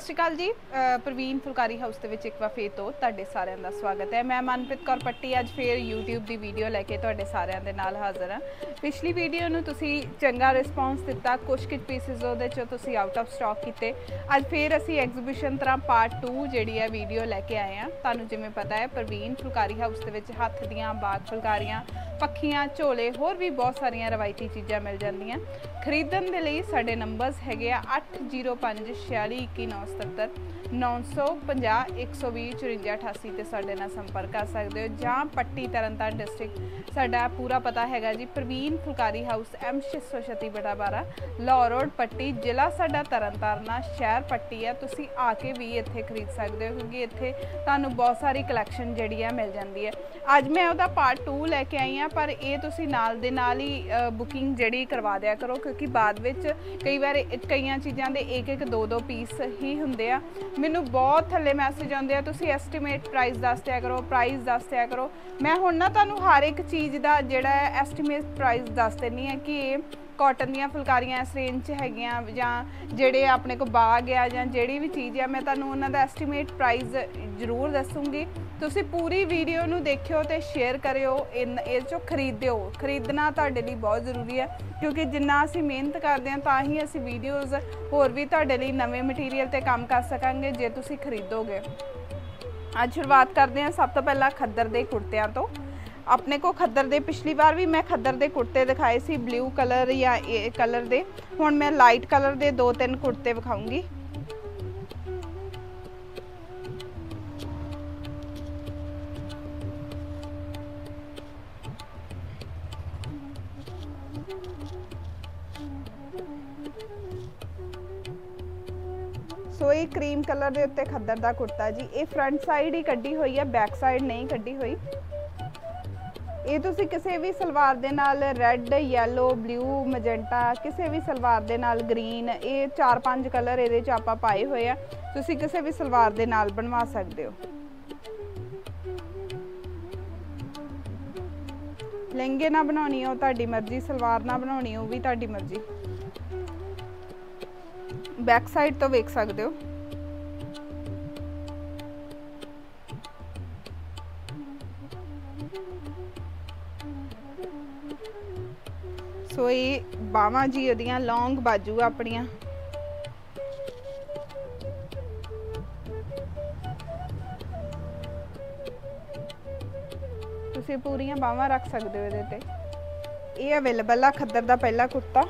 श्री अकाल जी। प्रवीण फुलकारी हाउस के एक बार फिर तो तुहाडे सारिਆਂ ਦਾ स्वागत है। मैं मनप्रीत कौर पट्टी अज फिर यूट्यूब की वीडियो लैके तुहाडे सारिਆਂ ਦੇ नाल हाज़र हाँ। पिछली वीडियो नूं तुसीं चंगा रिस्पॉन्स दिता, कुछ पीसिस उहदे चों तुसीं आउट ऑफ स्टॉक कीते। अज फिर असीं एग्जीबिशन तरह पार्ट 2 जिहड़ी है वीडियो लैके आए हैं। तुहानूं जिवें पता है प्रवीण फुलकारी हाउस के हत्थ दीआं बाग फुलकारियां, पक्खियां, झोले होर भी बहुत सारिया रवायती चीज़ां मिल जांदियां। खरीदण दे लई साडे नंबर्स हैगे 805 46 21 977 950 120 54 88 ते साडे नाल संपर्क कर सकते हो। जां पट्टी तरनतारन डिस्ट्रिक्ट साडा पूरा पता हैगा जी प्रवीण फुलकारी हाउस M 636 बटा 12 लाहौर रोड पट्टी, जिला साडा तरनतारन, शहर पट्टी है। तुसीं आके भी इत्थे खरीद सकते हो क्योंकि इत्थे तुहानूं बहुत सारी कलैक्शन जिहड़ी है मिल जाती है। अज मैं उहदा पार्ट 2 लैके आई हाँ, पर ये तुसीं नाल दे नाल ही बुकिंग जिहड़ी करवा दिया करो क्योंकि बाद विच कई बार कई चीज़ों के एक दो पीस ही हुंदे आ। मैनू बहुत थल्ले मैसेज आते हैं, तुसीं एस्टीमेट प्राइस दस दिया करो, प्राइस दस दिया करो। मैं हुण ना तुहानूं हर एक चीज़ का जिहड़ा एस्टीमेट प्राइस दस देनी है कि कॉटन दीयां फुलकारियां इस रेंज च हैगियां जां जिहड़े अपने को बाग आ जां जिहड़ी भी चीज़ है, मैं तुहानूं उन्हां दा एस्टीमेट प्राइस जरूर दसूँगी। तुसीं पूरी वीडियो नूं देखियो ते शेयर करियो, इह चों खरीदियो। खरीदना तुहाडे लई बहुत जरूरी है क्योंकि जिन्ना असीं मेहनत करदे हां तां ही असीं वीडियोज़ होर भी तुहाडे लई नवें मटीरियल ते काम कर सकांगे जे तुसीं खरीदोगे। अज शुरुआत करते हैं सब तो पहला खद्दर दे कुर्तियां तो। अपने को खद्दर दे पिछली बार भी मैं खद्दर दे कुर्ते दिखाए सी ब्लू कलर या ए कलर दे, हुण मैं लाइट कलर दे 2-3 कुर्ते विखाऊंगी। सो ये क्रीम कलर के उत्ते खद्दर का कुर्ता जी, ये फ्रंट साइड ही कड्डी हुई है, बैक साइड नहीं कड्डी हुई। ये तुसी किसी भी सलवार दे नाल रैड, येलो, ब्लू, मजेंटा, किसी भी सलवार दे नाल ग्रीन, ये 4-5 कलर ये आपां पाए हुए आ, तुसी किसी भी सलवार दे नाल बनवा सकते हो। लहंगे ना बनानी हो तुहाडी मर्जी, सलवार ना बनानी हो भी तुहाडी मर्जी। बैक साइड तो वेख सकते हो। सो ये बावां जी ओदियां लॉन्ग बाजू अपनियां, तुसीं पूरियां बावां रख सकते हो इहदे ते। ये अवेलेबल आ खद्दर दा पहला कुर्ता।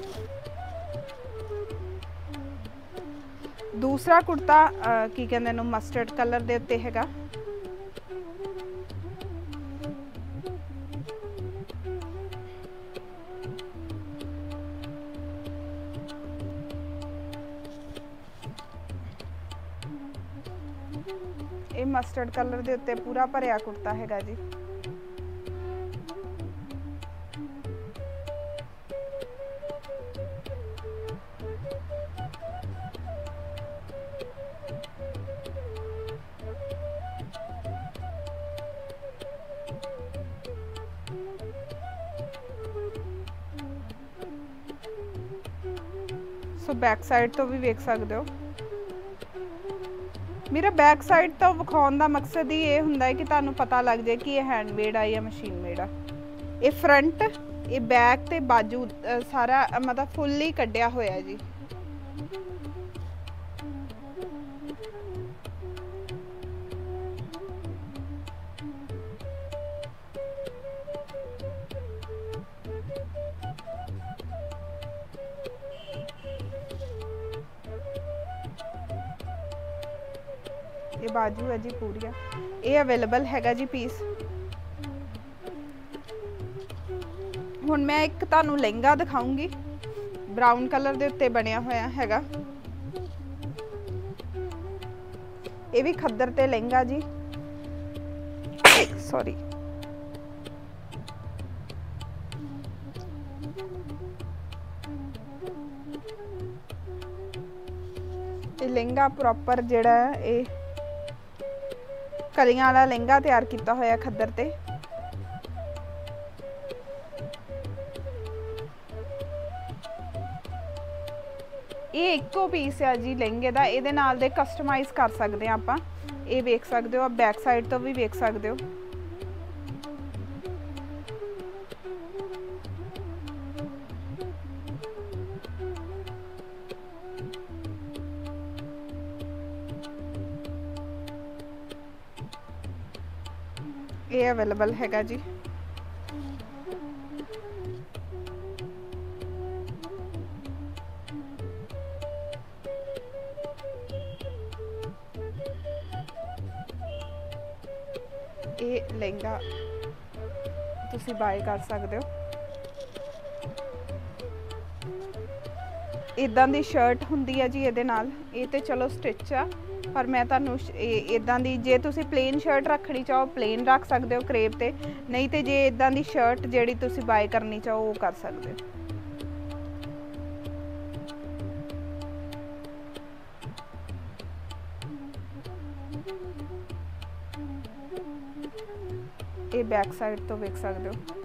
दूसरा कुर्ता की कहते हैं मस्टर्ड कलर दे उत्ते हैगा। ये मस्टर्ड कलर दे उत्ते पूरा भरिया कुर्ता हैगा जी। सो बैक साइड तो भी वेख सकते हो। मेरा बैक साइड तो विखाउण दा मकसद ही ये हुंदा है कि तुहानूं पता लग जाए कि ये हैंडमेड आ या मशीन मेड आ। ये फ्रंट, ये बैक ते बाजू सारा मतलब फुल्ली कड्ढिया होया जी। ये बाजू है जी पूरिया, ये अवेलेबल हैगा जी पीस। हुण मैं एक तुहानूं लहंगा दिखाऊंगी, ब्राउन कलर दे उत्ते बनिया होया हैगा। ये भी खद्दर ते लहंगा जी, सॉरी। ये लहंगा प्रॉपर जिहड़ा है ये कलियां वाला लहंगा तैयार किया होया खद्दर ते। ये इक्को पीस है जी लहंगे का, ये नाल दे कस्टमाइज़ कर सकते हैं आप। ये वेख सकते हो, आप बैक साइड तो भी वेख सकते हो। ये अवेलेबल हैगा जी। ये लहंगा तुसी बाय कर सकते हो। इदां दी शर्ट हुंदी है जी इहदे नाल। ये तो चलो स्टिच आ, पर मैं तुहानूं इदां दी, जे तुसी प्लेन शर्ट रखनी चाहो प्लेन रख सकते हो क्रेप ते, नहीं तो जे इदां दी शर्ट जिहड़ी तुसी बाय करनी चाहो वो कर सकते हो। ये बैक साइड तो वेख सकते हो।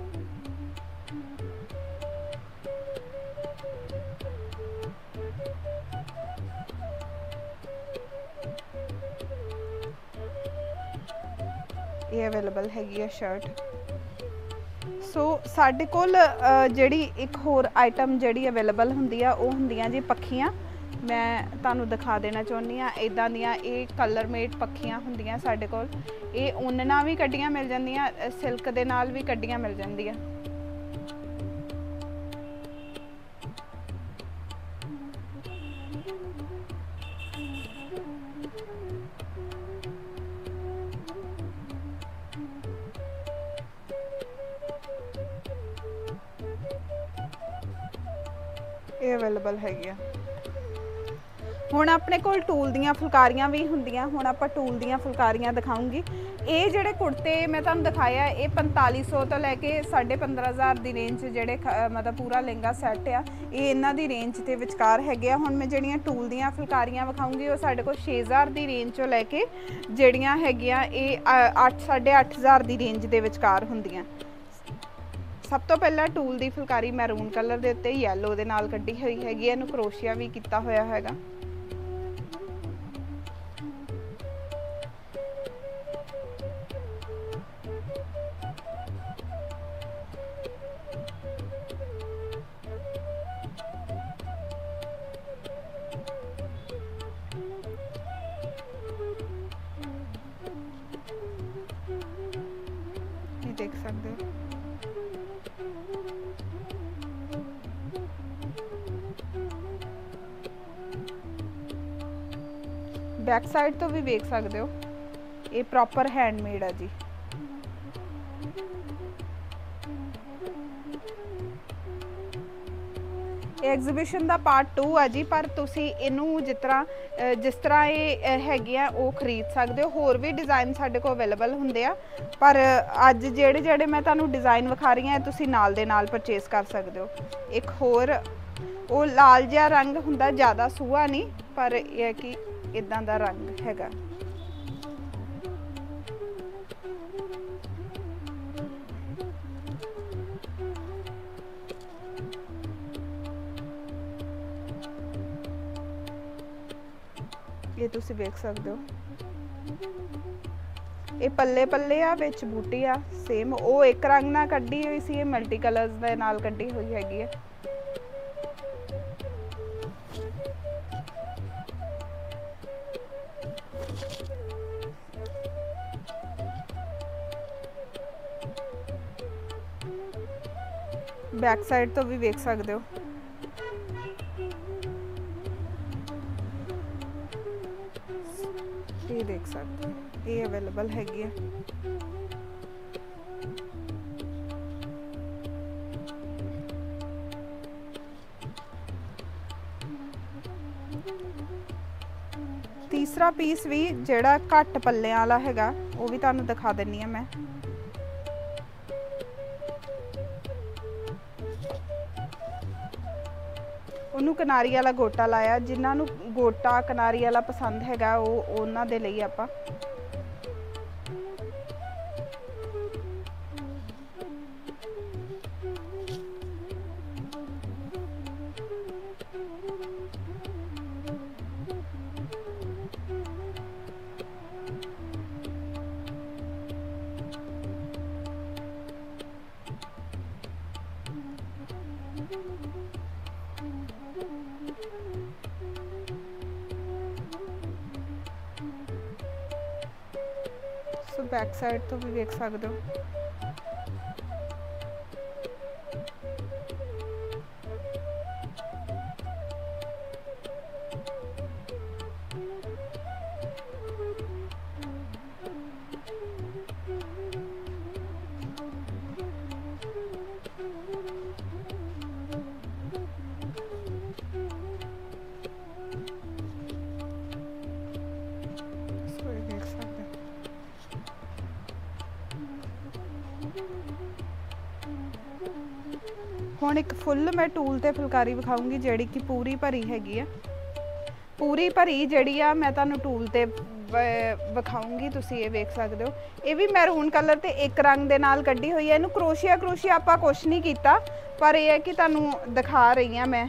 ये अवेलेबल हैगी है शर्ट। सो साडे कोल जिहड़ी एक होर आइटम जिहड़ी अवेलेबल हुंदी आ वो हुंदियां जी पक्खियां। मैं तुहानूं दिखा देना चाहुंदी आ, इदां दियां ये कलर मेड पक्खियां हुंदियां साडे कोल। ये ऊन नाल भी कड्डियां मिल जांदियां, सिल्क दे नाल भी कड्डियां मिल जांदियां। ये अवेलेबल हैगी। हुण अपने कोल टूल दियां फुलकारियां भी हुंदियां। हुण आपां टूल दियां फुलकारियां दिखाऊंगी। ये जिहड़े कुर्ते मैं तुहानूं दिखाया ये 4500 तो लैके 15,500 दी रेंज जिहड़े मतलब पूरा लहंगा सैट आ, ये इन्हां दी रेंज दे विचकार हैगे आ। हुण मैं जिहड़ियां टूल दियां फुलकारियां विखाऊंगी वो साडे कोल 6000 दी रेंज चों लैके जिहड़ियां हैगियां ये 8 8,500 दी रेंज दे विचकार हुंदियां। सब तो पहला टूल दी फुलकारी मैरून कलर दे उत्ते येलो दे नाल कड्डी होई हैगी, इहनूं क्रोशिया भी कीता होया हैगा। ये देख सकते हो। बैक साइड तो भी वेख सकते हो। ये प्रॉपर हैंडमेड है जी। एग्जीबिशन का पार्ट 2 है जी, पर तुसी इनू जिस तरह ये हैगी आ वो खरीद सकते हो। होर भी डिज़ाइन साडे को अवेलेबल हुंदे आ, पर अज जेड़े जेड़े मैं तुहानूं डिज़ाइन विखा रही हां तुसी नाल दे नाल परचेज कर सकते हो। एक होर वो लाल जिहा रंग हुंदा, ज़्यादा सूहा नहीं, पर यह है कि इदां दा रंग हैगा। ये तुसी देख सकते हो। ये पल्ले पल्ले आ, विच बूटी आ सेम। वो एक रंग नाल कड्डी हुई सी, मल्टी कलर्स दे नाल कड्डी हुई हैगी है। बैक साइड तो भी वेख सकते हो। ये देख सकते हो, ये अवेलेबल हैगी है। तीसरा पीस भी जिहड़ा घट पल्ले वाला हैगा वो भी तुहानूं दिखा दिंनी आ मैं। ਉਹਨੂੰ किनारी वाला गोटा लाया। जिन्होंने गोटा किनारी वाला पसंद हैगा वो उन्हां दे लई आपां बैक साइड तो भी देख सकते हो। ਹੁਣ ਇੱਕ ਫੁੱਲ ਮੈਂ ਟੂਲ ਤੇ ਫੁਲਕਾਰੀ ਵਿਖਾਉਂਗੀ ਜਿਹੜੀ ਕਿ ਪੂਰੀ ਭਰੀ ਹੈਗੀ ਆ। ਪੂਰੀ ਭਰੀ ਜਿਹੜੀ ਆ ਮੈਂ ਤੁਹਾਨੂੰ ਟੂਲ ਤੇ ਵਿਖਾਉਂਗੀ। ਤੁਸੀਂ ਇਹ ਵੇਖ ਸਕਦੇ ਹੋ, ਇਹ ਵੀ ਮੈਰੂਨ ਕਲਰ ਤੇ ਇੱਕ ਰੰਗ ਦੇ ਨਾਲ ਕੱਢੀ ਹੋਈ ਹੈ। ਇਹਨੂੰ ਕਰੋਸ਼ੀਆ ਆਪਾਂ ਕੁਛ ਨਹੀਂ ਕੀਤਾ, ਪਰ ਇਹ ਹੈ ਕਿ ਤੁਹਾਨੂੰ ਦਿਖਾ ਰਹੀ ਹਾਂ ਮੈਂ।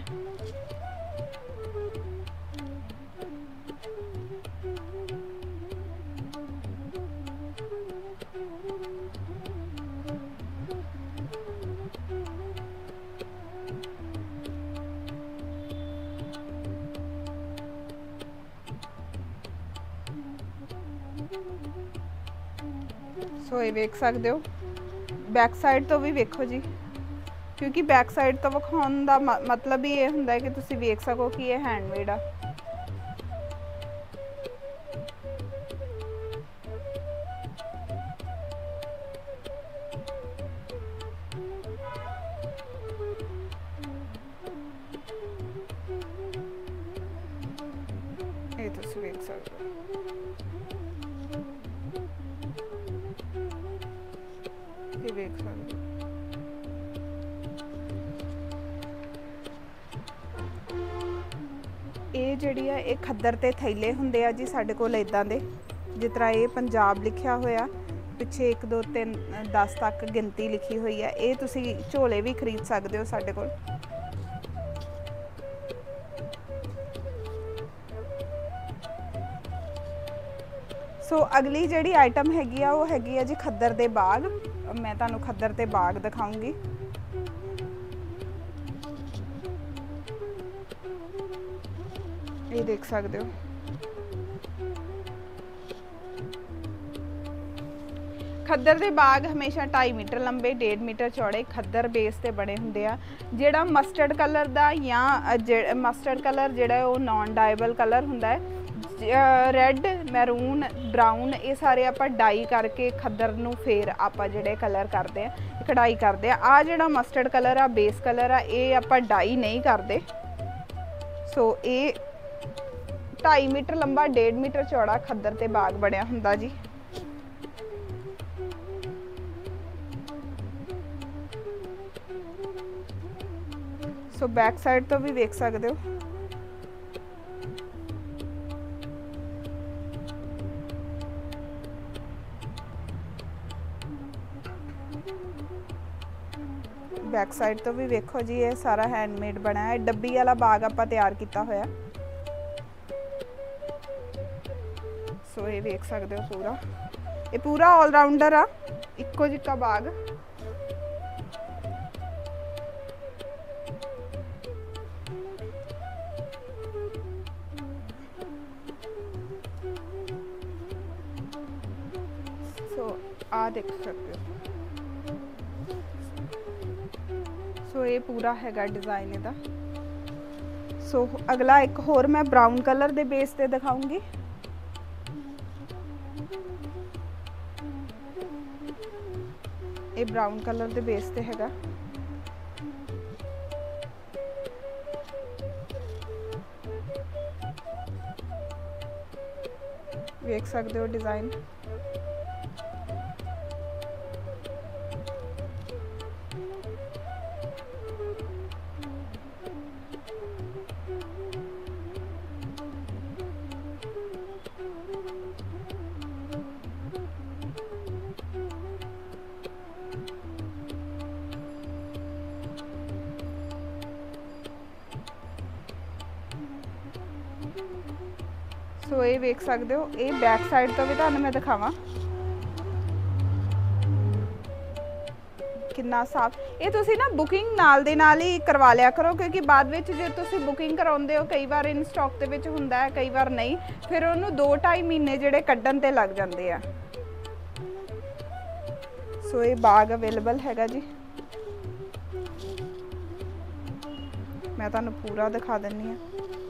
सो ये वेख सकते हो, बैक साइड तो भी वेखो जी, क्योंकि बैक साइड तो विखाउण दा मतलब ही ये हुंदा है कि तुसी वेख सको कि ये हैंडमेड आ। ये तुसी वेख सकते हो। ये वेख सकते हो। ਇਹ ਜਿਹੜੀ ਆ ਇਹ ਖੱਦਰ ਤੇ ਥੈਲੇ ਹੁੰਦੇ ਆ ਜੀ ਸਾਡੇ ਕੋਲ ਇਦਾਂ ਦੇ, ਜਿਸ ਤਰ੍ਹਾਂ ਇਹ ਪੰਜਾਬ ਲਿਖਿਆ ਹੋਇਆ, ਪਿੱਛੇ 1 2 3 10 ਤੱਕ ਗਿਣਤੀ ਲਿਖੀ ਹੋਈ ਹੈ। ਇਹ ਤੁਸੀਂ ਝੋਲੇ ਵੀ ਖਰੀਦ ਸਕਦੇ ਹੋ ਸਾਡੇ ਕੋਲ। ਸੋ ਅਗਲੀ ਜਿਹੜੀ ਆਈਟਮ ਹੈਗੀ ਆ ਉਹ ਹੈਗੀ ਆ ਜੀ ਖੱਦਰ ਦੇ ਬਾਗ। ਮੈਂ ਤੁਹਾਨੂੰ ਖੱਦਰ ਤੇ ਬਾਗ ਦਿਖਾਉਂਗੀ। ये देख सकते हो, खद्दर दे बाग हमेशा 2.5 मीटर लंबे 1.5 मीटर चौड़े खद्दर बेस ते बने हुंदे आ। जिहड़ा मस्टर्ड कलर दा या मस्टर्ड कलर जिहड़ा वो नॉन डाइबल कलर हुंदा है। रैड मैरून ब्राउन ये सारे आप डाई करके खद्दर नूं फिर आप जिहड़े कलर करते हैं कढ़ाई करते हैं। आ जिहड़ा मस्टर्ड कलर आ बेस कलर आ ये आप डाई नहीं करते। सो ये 2.5 मीटर लंबा 1.5 मीटर चौड़ा खद्दर ते बाग बनया हुंदा जी। सो बैक साइड तो भी देख सकते हो। बैक साइड तो भी देखो जी ये सारा हैंडमेड बना है। डब्बी वाला बाग आप तैयार किया होया। सो ये देख सकते हो पूरा, ये पूरा ऑलराउंडर आ, इक्को जिक्का बाग। सो आ देख सकते हो। सो ये पूरा हैगा डिज़ाइन इहदा। सो अगला एक होर मैं ब्राउन कलर दे बेस ते दिखाऊंगी। ये ब्राउन कलर दे बेस ते हैगा। देख सकते हो डिज़ाइन। सो ये वेख सकते हो, ये बैक साइड तो भी तुहानूं मैं दिखावां कितना साफ। ये तुसी ना बुकिंग नाल दे नाल ही करवा लिया करो, क्योंकि बाद विच जे तुसी बुकिंग कराउंदे हो कई बार इन स्टॉक दे विच हुंदा है, कई बार नहीं, फिर उहनूं 2-2.5 महीने जिहड़े कड्ढण ते लग जांदे आ। सो ये बाग अवेलेबल हैगा जी। मैं तुहानू पूरा दिखा दिंनी हाँ।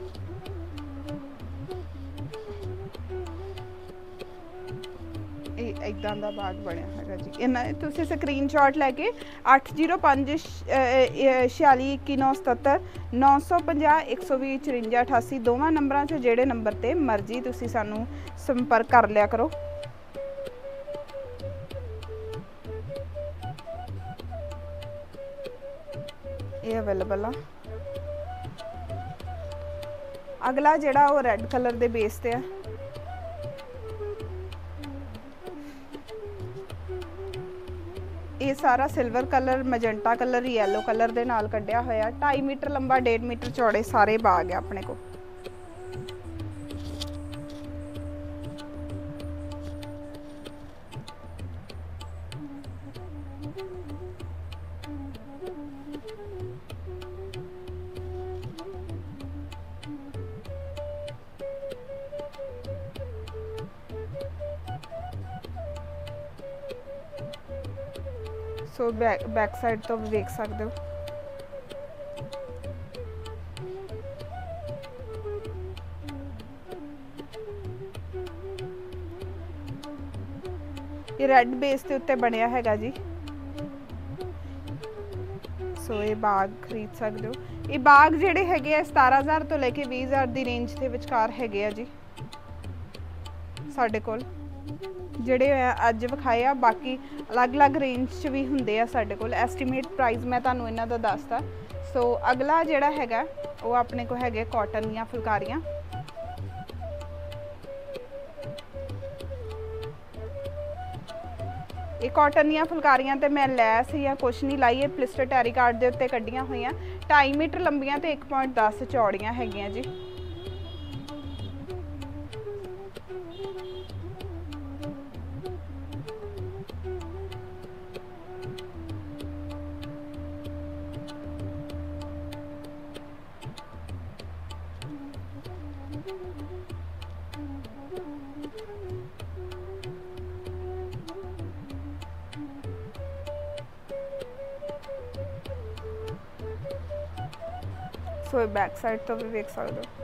इदां दा बाग बनया हैगा जी। इन्ना तुसीं स्क्रीनशॉट लैके 8055461977 950 120 54 88 दोवां नंबरां च जेहड़े नंबर ते मर्जी तुसीं सानू संपर्क कर लिया करो। ये अवेलेबल आ। अगला जिहड़ा वो रैड कलर दे बेस ते है। ये सारा silver colour, magenta colour, yellow colour दे नाल कढ़िया होया। 2.5 मीटर लंबा, 1.5 मीटर चौड़े सारे बाग है अपने को। सो बैक साइड तो देख सकते हो। ये रेड बेस के उत्ते बनया हैगा जी। सो ये बाग खरीद सकते हो। ये बाग जिहड़े हैगे 17,000 तो लेके 20,000 की रेंज के विचकार हैगे आ जी साडे कोल। ਜਿਹੜੇ ਅੱਜ ਵਿਖਾਏ ਆ ਬਾਕੀ ਅਲੱਗ-ਅਲੱਗ ਰੇਂਜ 'ਚ ਵੀ ਹੁੰਦੇ ਆ ਸਾਡੇ ਕੋਲ। ਐਸਟੀਮੇਟ ਪ੍ਰਾਈਸ ਮੈਂ ਤੁਹਾਨੂੰ ਇਹਨਾਂ ਦਾ ਦੱਸਤਾ। ਸੋ ਅਗਲਾ ਜਿਹੜਾ ਹੈਗਾ ਉਹ ਆਪਣੇ ਕੋਲ ਹੈਗੇ ਕਾਟਨ ਦੀਆਂ ਫੁਲਕਾਰੀਆਂ। ਇਹ ਕਾਟਨ ਦੀਆਂ ਫੁਲਕਾਰੀਆਂ ਤੇ ਮੈਂ ਲੈਸ ਜਾਂ ਕੁਛ ਨਹੀਂ ਲਾਈ। ਇਹ ਪਲਿਸਟਰ ਟੈਰੀ ਕਾਰਡ ਦੇ ਉੱਤੇ ਕੱਢੀਆਂ ਹੋਈਆਂ। 2.5 ਮੀਟਰ ਲੰਬੀਆਂ ਤੇ 1.10 ਚੌੜੀਆਂ ਹੈਗੀਆਂ ਜੀ। सो बैक साइड तो भी देख सकते हो।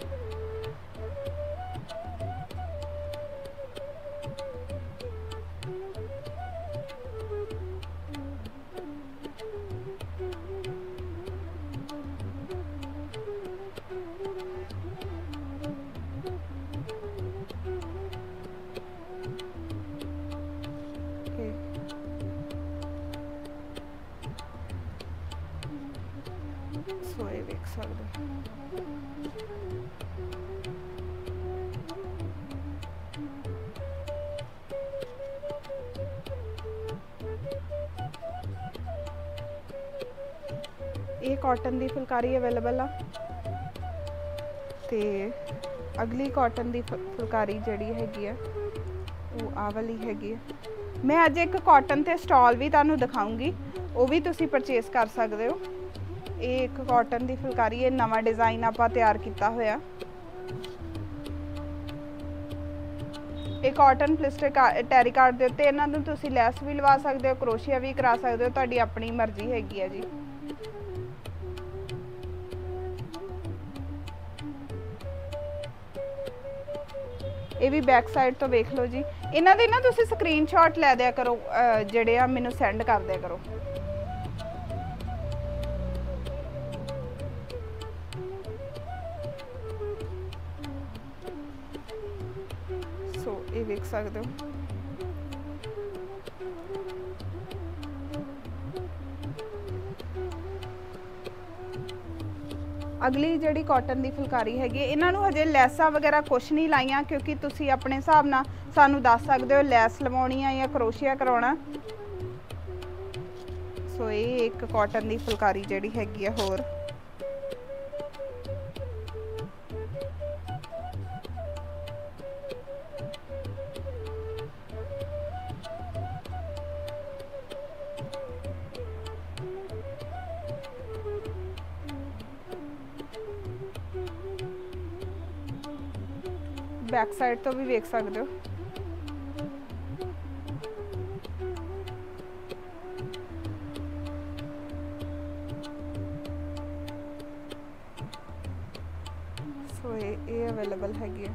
सो ये देख सकते हो। ये कॉटन की फुलकारी अवेलेबल आ। ते अगली कॉटन की फुलकारी जिहड़ी हैगी है वो आ वाली हैगी है। मैं अज एक कॉटन ते स्टॉल भी तुहानूं दिखाऊंगी, वो भी तुसीं परचेस कर सकते हो। ये एक कॉटन की फुलकारी, ये नवा डिज़ाइन आपां तैयार किया होया। ये कॉटन प्लिस्टर टैरी कार्ड के उत्ते इन्हां नूं तुसीं लैस भी लवा सकते हो, क्रोशिया भी करा सकते हो, तुहाडी अपनी मर्जी हैगी है जी। ये भी बैक साइड तो वेख लो जी। इन्हां दे ना तुसीं स्क्रीनशॉट लै दिया करो, जिहड़े आ मैनूं सेंड कर दिया करो। सो ये वेख सकते हो। अगली जिहड़ी कॉटन की फुलकारी हैगी, इन्हां नूं हजे लैसां वगैरह कुछ नहीं लाइयां, क्योंकि तुसीं अपने हिसाब नाल सानूं दस सकदे हो लैस लवाउणी है या क्रोशिया करवाउणा। सो ये एक कॉटन की फुलकारी जिहड़ी हैगी है होर। बैक साइड तो भी वेख सकते हो। ਇਹ ਅਵੇਲੇਬਲ ਹੈਗੀ ਹੈ।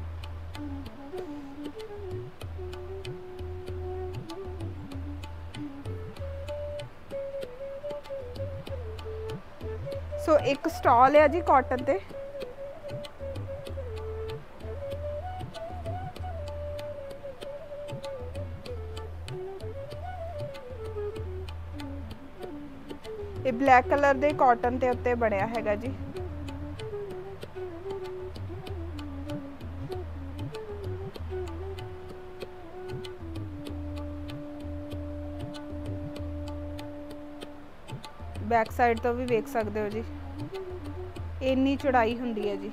ਸੋ ਇੱਕ ਸਟਾਲ ਹੈ ਜੀ ਕਾਟਨ ਤੇ। ਇਹ ਬਲੈਕ ਕਲਰ ਦੇ ਕਾਟਨ ਦੇ ਉੱਤੇ ਬਣਿਆ ਹੈਗਾ ਜੀ। बैक साइड तो भी वेख सकते हो जी, इन्नी चौड़ाई हुंदी है जी,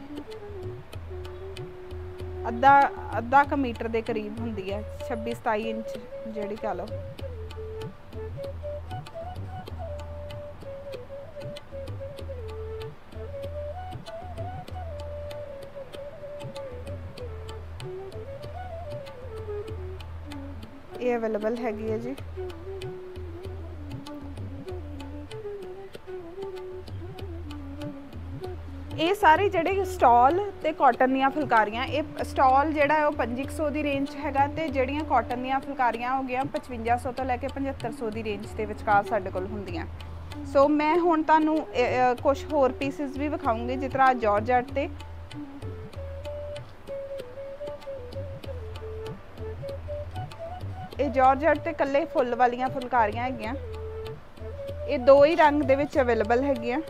अद्धा क मीटर के करीब हुंदी है, 26-27 इंच जिहड़ी कह लो। ये अवेलेबल हैगी है जी। ये सारे ਜਿਹੜੇ ਸਟਾਲ ਤੇ ਕਾਟਨ ਦੀਆਂ ਫੁਲਕਾਰੀਆਂ, ਇਹ ਸਟਾਲ ਜਿਹੜਾ ਹੈ ਉਹ 2500 ਦੀ ਰੇਂਜ ਹੈਗਾ ਤੇ ਜਿਹੜੀਆਂ ਕਾਟਨ ਦੀਆਂ ਫੁਲਕਾਰੀਆਂ ਹੋ ਗਈਆਂ 5500 ਤੋਂ ਲੈ ਕੇ 7500 ਦੀ ਰੇਂਜ ਦੇ ਵਿਚਕਾਰ ਸਾਡੇ ਕੋਲ ਹੁੰਦੀਆਂ। ਸੋ ਮੈਂ ਹੁਣ ਤੁਹਾਨੂੰ ਕੁਝ ਹੋਰ ਪੀਸਿਸ ਵੀ ਵਿਖਾਉਂਗੀ, ਜਿਸ ਤਰ੍ਹਾਂ ਜਾਰਜਟ ਤੇ ਇਹ ਜਾਰਜਟ ਤੇ ਕੱਲੇ ਫੁੱਲ ਵਾਲੀਆਂ ਫੁਲਕਾਰੀਆਂ ਹੈਗੀਆਂ। ਇਹ ਦੋ ਹੀ ਰੰਗ ਦੇ ਵਿੱਚ ਅਵੇਲੇਬਲ ਹੈਗੀਆਂ।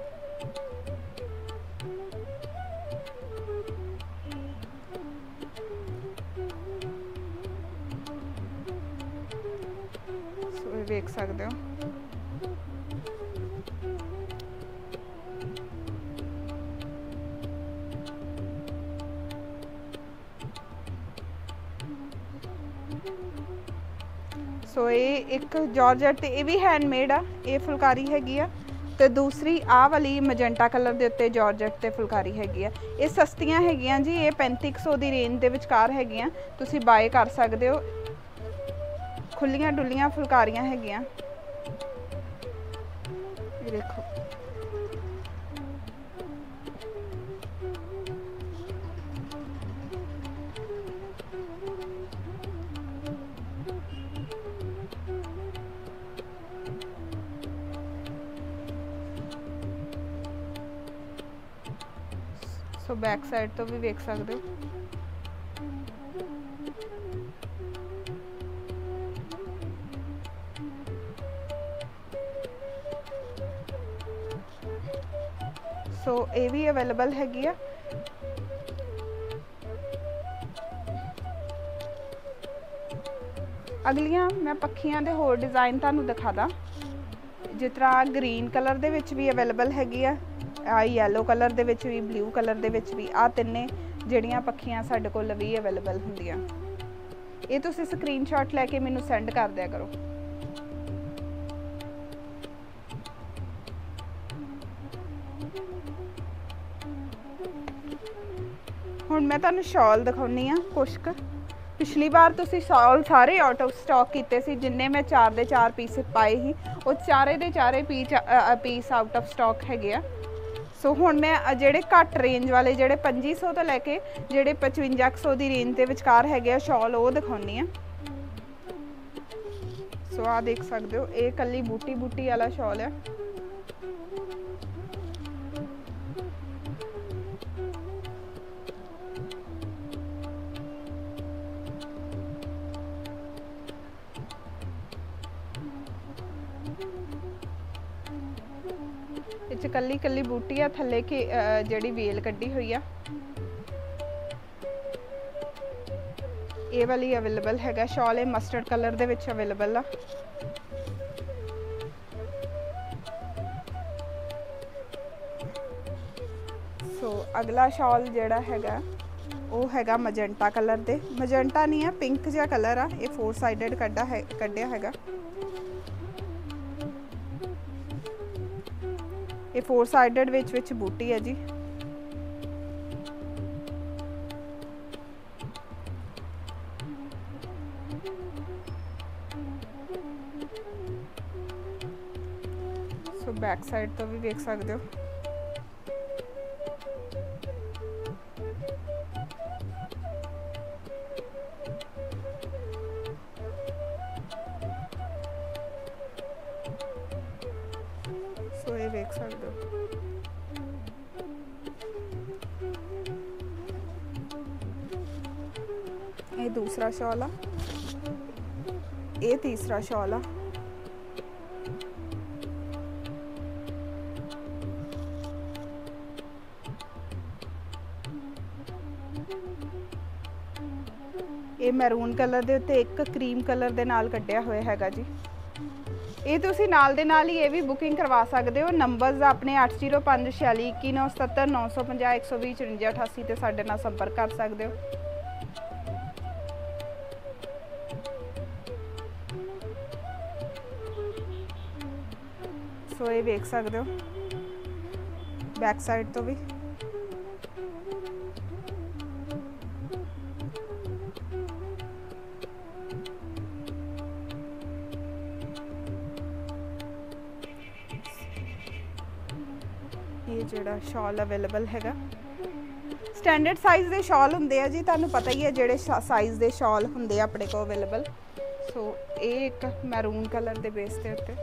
देख सकते हो सो ये एक जॉर्जेट ये भी हैंडमेड आ, ये फुलकारी हैगी आ ते दूसरी आ वाली मजेंटा कलर के उत्ते जॉर्जेट ते फुलकारी हैगी आ। ये सस्तियां हैगियां जी, ये 3500 की रेंज के विचकार हैगियां, तुसी बाय कर सकते हो। खुलियां डुलियां फुलकारियां हैगियां, देखो सो बैक साइड तो भी देख सकते हो। सो ये भी अवेलेबल हैगी आ। अगलियां मैं पक्खियां दे होर डिज़ाइन तुहानूं दिखा दा, जिस तरह ग्रीन कलर दे विच भी अवेलेबल हैगी आ, येलो कलर दे विच भी, ब्लू कलर दे विच भी, आ तिन्ने जिहड़ियां पक्खियां साडे कोल भी अवेलेबल हुंदियां। ये तुसीं स्क्रीनशॉट लैके मैनूं सेंड कर दिया करो। हुण मैं तुहानूं शॉल दिखाउणी आ कुछ क। पिछली बार तुसीं शॉल सारे आउट ऑफ स्टॉक कीते सी, जिन्ने मैं 4 दे 4 पीस पाए ही, वो चारे दे चारे पीस आउट ऑफ स्टॉक हैगे आ। सो हुण मैं जिहड़े घट रेंज वाले, जिहड़े 2500 तो लैके जिहड़े 5500 की रेंज के विचकार हैगे आ शॉल, वो दिखाउणी आ। सो आ देख सकते हो, ये कल्ली बूटी बूटी वाला शॉल है। इस कल्ली कल्ली बूटी आ, थल्ले की जिहड़ी वेल कड्डी हुई आ, ये वाली अवेलेबल हैगा शॉल। ये मस्टर्ड कलर दे विच अवेलेबल आ। सो अगला शॉल जिहड़ा हैगा वो हैगा मजेंटा कलर दे, मजेंटा नहीं है, पिंक जिहा कलर आ। ये 4 साइडेड कड्डिया हैगा। ये 4 साइडेड विच बूटी है जी। सो बैक साइड तो भी देख सकते हो। सकते हो। ये दूसरा शॉल आ, ये तीसरा शॉल आ। ये मैरून कलर दे उत्ते एक क्रीम कलर दे नाल कढ़िया होया हैगा जी। ये तुसी नाल दे नाल ही ये भी बुकिंग करवा सकते हो। नंबर्स अपने 805 46 21 977 950 120 54 88 ते साडे नाल संपर्क कर सकते हो। सो ये देख सकते हो बैक साइड तो भी। ये जिहड़ा शॉल अवेलेबल हैगा स्टैंडर्ड साइज़ दे शॉल हुंदे आ जी, तुहानूं पता ही है जिहड़े साइज़ दे शॉल हुंदे आ अपने को अवेलेबल। सो ये एक मैरून कलर दे बेस दे उत्ते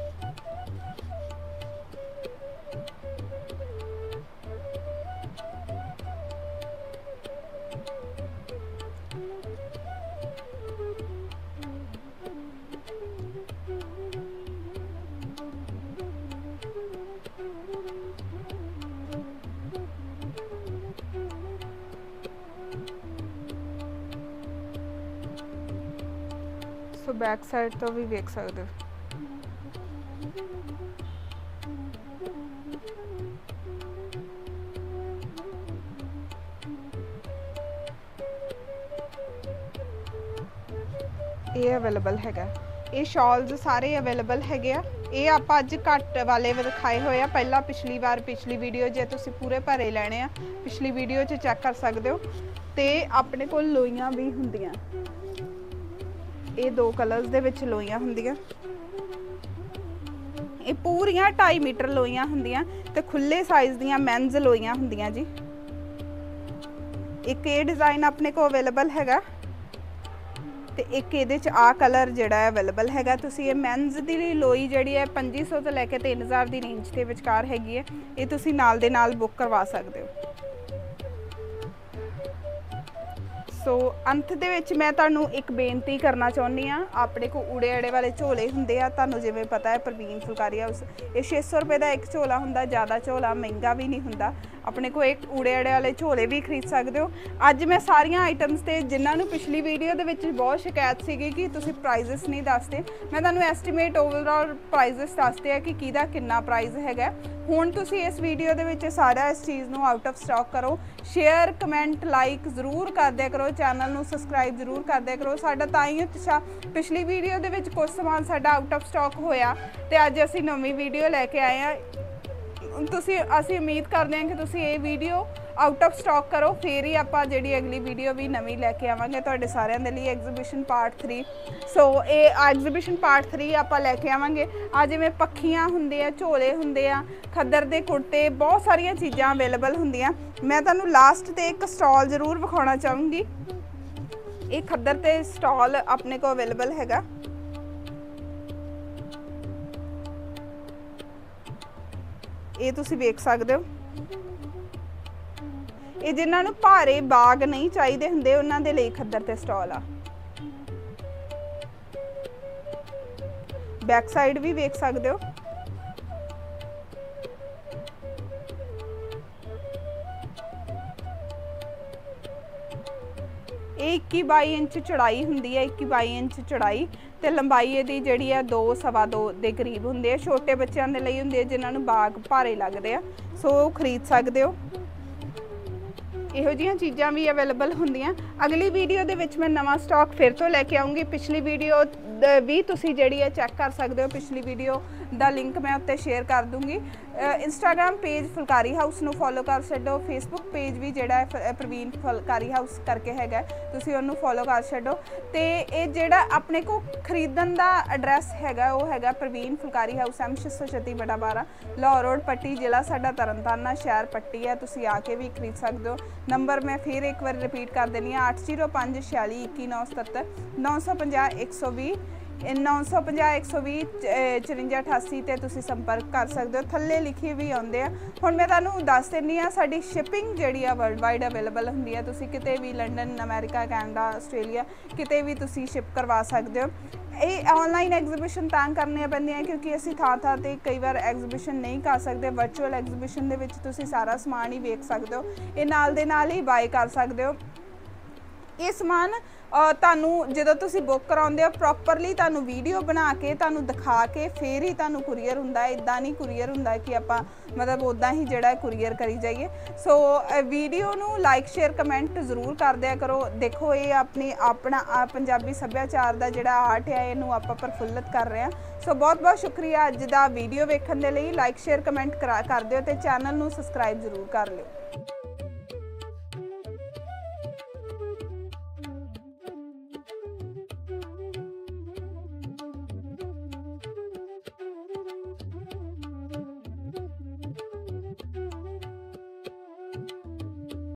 सो बैक साइड तो भी देख सकते हो। ये अवेलेबल हैगा, ये शॉल्स सारे अवेलेबल हैगे आ। ये आप अज घट वाले दिखाए हुए आ, पहला पिछली बार पिछली वीडियो जे तुसी पूरे भरे लेने आ पिछली वीडियो च चैक कर सकते हो। तो अपने को लोइयां भी हुंदियां, ये दो कलर्स दे विच लोइयां हुंदियां। ये पूरियां 2.5 मीटर लोइयां हुंदियां ते खुले साइज़ दियां मेंस लोइयां हुंदियां जी। एक ये डिज़ाइन अपने को अवेलेबल हैगा ते एक इहदे च आ कलर जिहड़ा है अवेलेबल हैगा। तुसी ये मेंस दी लोई जिहड़ी है 2500 तो लैके 3000 दी रेंज के विचकार हैगी है। ये तुसी नाल दे नाल बुक करवा सकते हो। सो अंत दे विच मैं तुहानूं एक बेनती करना चाहुंदी आ, अपने को उड़े अड़े वाले झोले हुंदे आ, तुहानूं जिवें पता है प्रवीण फुलकारी हाउस ये 600 रुपए का एक झोला हुंदा, ज़्यादा झोला महंगा भी नहीं हुंदा। अपने को एक उड़े अड़े वाले झोले भी खरीद सकते हो। अज मैं सारियां आइटम्स ते जिन्हां पिछली वीडियो दे विच बहुत शिकायत सीगी कि तुसीं प्राइजेस नहीं दसदे, मैं तुहानूं एस्टीमेट ओवरऑल प्राइजेस दसदे कि किहदा किन्ना प्राइस हैगा। हुण तुसीं इस वीडियो दे विच सारा इस चीज़ नूं आउट ऑफ स्टॉक करो, शेयर कमेंट लाइक जरूर कर दिया करो, चैनल नूं सबसक्राइब जरूर कर दिया करो। साडा तां ही उत्साह पिछली वीडियो दे विच कुछ समान साडा आउट ऑफ स्टॉक होया ते अज असीं नवीं वीडियो लैके आए हैं। असी उम्मीद करते हैं कि तुसी ये वीडियो आउट ऑफ स्टॉक करो, फिर ही आप जी अगली वीडियो भी नवी लैके आवांगे तुहाडे सारिਆਂ ਦੇ ਲਈ एग्जीबिशन पार्ट 3। सो ये एग्जीबिशन पार्ट 3 आप लैके आवांगे। आ जिवें पक्खियां हुंदे आ, झोले हुंदे आ, खद्दर दे कुर्ते, बहुत सारियां चीज़ां अवेलेबल हुंदियां। मैं तुहानूं लास्ट ते एक स्टॉल जरूर विखाउणा चाहूँगी। ये खद्दर ते स्टॉल अपने को अवेलेबल हैगा। ये तुसी वेख सकते हो। ये जिन्हां नूं भारे बाग नहीं चाहिए हुंदे उन्हां दे लई खद्दर ते स्टॉल आ। बैक साइड भी वेख सकते हो। ये 21-22 इंच चौड़ाई हुंदी है, 21-22 इंच चौड़ाई ते लंबाई इहदी जिहड़ी है 2-2.25 दे करीब हुंदे। छोटे बच्चों के लिए हुंदे जिन्हां नूं बाग भारे लगदे आ, सो खरीद सकते हो। इहो जिहियां चीज़ां भी अवेलेबल हुंदियां। अगली वीडियो दे विच मैं नवां स्टॉक फिर तो लैके आऊँगी। पिछली वीडियो भी तुसी जिहड़ी है चैक कर सकते हो, पिछली वीडियो दा लिंक मैं उत्ते शेयर कर दूँगी। इंस्टाग्राम पेज फुलकारी हाउस नूं फॉलो कर छड्डो, फेसबुक पेज भी जिहड़ा है प्रवीण फुलकारी हाउस करके हैगा, तुसी उहनूं फॉलो कर छड्डो। ते ये जिहड़ा अपने को खरीदण दा एड्रैस हैगा वो हैगा Praveen Phulkari house M636/12 Lahore road Patti, जिला साडा तरनतारन, शहर पट्टी है। तुसी आके भी खरीद सकते हो। नंबर मैं फिर एक बार रिपीट कर देनी है 805 46 21 977 950 120 950 120 54 88 ਤੇ ਤੁਸੀਂ ਸੰਪਰਕ ਕਰ ਸਕਦੇ ਹੋ। ਥੱਲੇ ਲਿਖੇ ਵੀ ਆਉਂਦੇ ਆ। ਹੁਣ ਮੈਂ ਤੁਹਾਨੂੰ ਦੱਸ ਦਿੰਦੀ ਆ ਸਾਡੀ ਸ਼ਿਪਿੰਗ ਜਿਹੜੀ ਆ ਵਰਲਡ ਵਾਈਡ ਅਵੇਲੇਬਲ ਹੁੰਦੀ ਆ। ਤੁਸੀਂ ਕਿਤੇ ਵੀ ਲੰਡਨ, ਅਮਰੀਕਾ, ਕੈਨੇਡਾ, ਆਸਟ੍ਰੇਲੀਆ ਕਿਤੇ ਵੀ ਤੁਸੀਂ ਸ਼ਿਪ ਕਰਵਾ ਸਕਦੇ ਹੋ। ਇਹ ਆਨਲਾਈਨ ਐਗਜ਼ੀਬਿਸ਼ਨ ਤਾਂ ਕਰਨੀਆਂ ਪੈਂਦੀਆਂ ਕਿਉਂਕਿ ਅਸੀਂ ਥਾਂ ਤੇ ਕਈ ਵਾਰ ਐਗਜ਼ੀਬਿਸ਼ਨ ਨਹੀਂ ਕਰ ਸਕਦੇ। ਵਰਚੁਅਲ ਐਗਜ਼ੀਬਿਸ਼ਨ ਦੇ ਵਿੱਚ ਤੁਸੀਂ ਸਾਰਾ ਸਮਾਨ ਹੀ ਵੇਖ ਸਕਦੇ ਹੋ। ਇਹ ਨਾਲ ਦੇ ਨਾਲ ਹੀ ਬਾਏ ਕਰ ਸਕਦੇ ਹੋ। ਇਹ ਸਮਾਨ ਤੁਹਾਨੂੰ ਜਦੋਂ ਤੁਸੀਂ ਬੁੱਕ ਕਰਾਉਂਦੇ ਹੋ ਪ੍ਰੋਪਰਲੀ ਤੁਹਾਨੂੰ ਵੀਡੀਓ ਬਣਾ ਕੇ ਤੁਹਾਨੂੰ ਦਿਖਾ ਕੇ ਫਿਰ ਹੀ ਤੁਹਾਨੂੰ ਕੁਰੀਅਰ ਹੁੰਦਾ। ਇੱਦਾਂ ਨਹੀਂ ਕੁਰੀਅਰ ਹੁੰਦਾ ਕਿ ਆਪਾਂ ਮਤਲਬ ਉੱਦਾਂ ਹੀ ਜਿਹੜਾ ਕੁਰੀਅਰ ਕਰੀ ਜਾਈਏ। ਸੋ ਵੀਡੀਓ ਨੂੰ ਲਾਈਕ, ਸ਼ੇਅਰ, ਕਮੈਂਟ ਜ਼ਰੂਰ ਕਰ ਦਿਆ ਕਰੋ। ਦੇਖੋ ਇਹ ਆਪਣਾ ਪੰਜਾਬੀ ਸੱਭਿਆਚਾਰ ਦਾ ਜਿਹੜਾ ਆਰਟ ਹੈ ਇਹਨੂੰ ਆਪਾਂ ਪ੍ਰਫੁੱਲਤ ਕਰ ਰਹੇ ਹਾਂ। ਸੋ ਬਹੁਤ ਬਹੁਤ ਸ਼ੁਕਰੀਆ ਅੱਜ ਦਾ ਵੀਡੀਓ ਵੇਖਣ ਦੇ ਲਈ। ਲਾਈਕ, ਸ਼ੇਅਰ, ਕਮੈਂਟ ਕਰ ਦਿਓ ਤੇ ਚੈਨਲ ਨੂੰ ਸਬਸਕ੍ਰਾਈਬ ਜ਼ਰੂਰ ਕਰ ਲਿਓ।